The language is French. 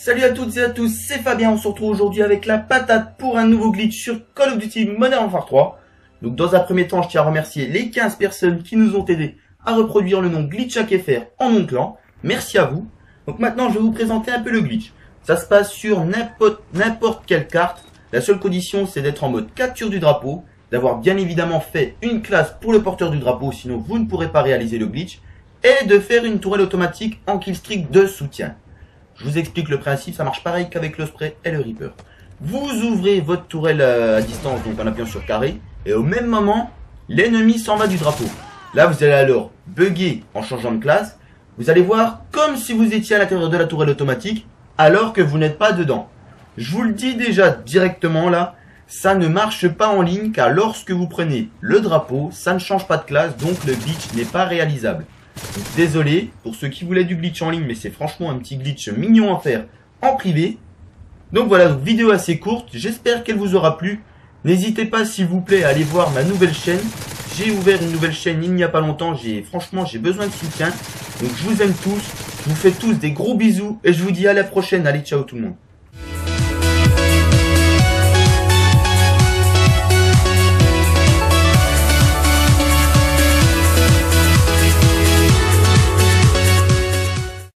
Salut à toutes et à tous, c'est Fabien, on se retrouve aujourd'hui avec la patate pour un nouveau glitch sur Call of Duty Modern Warfare 3. Donc dans un premier temps, je tiens à remercier les 15 personnes qui nous ont aidés à reproduire le nom GlitchHackFR en nom clan. Merci à vous. Donc maintenant, je vais vous présenter un peu le glitch. Ça se passe sur n'importe quelle carte. La seule condition, c'est d'être en mode capture du drapeau, d'avoir bien évidemment fait une classe pour le porteur du drapeau, sinon vous ne pourrez pas réaliser le glitch, et de faire une tourelle automatique en killstreak de soutien. Je vous explique le principe, ça marche pareil qu'avec le spray et le Reaper. Vous ouvrez votre tourelle à distance, donc en appuyant sur carré, et au même moment, l'ennemi s'en va du drapeau. Là, vous allez alors bugger en changeant de classe. Vous allez voir comme si vous étiez à l'intérieur de la tourelle automatique, alors que vous n'êtes pas dedans. Je vous le dis déjà directement là, ça ne marche pas en ligne, car lorsque vous prenez le drapeau, ça ne change pas de classe, donc le glitch n'est pas réalisable. Donc, désolé pour ceux qui voulaient du glitch en ligne, mais c'est franchement un petit glitch mignon à faire en privé. Donc voilà, donc, vidéo assez courte, j'espère qu'elle vous aura plu. N'hésitez pas s'il vous plaît à aller voir ma nouvelle chaîne. J'ai ouvert une nouvelle chaîne il n'y a pas longtemps, franchement j'ai besoin de soutien. Donc je vous aime tous, je vous fais tous des gros bisous et je vous dis à la prochaine. Allez, ciao tout le monde.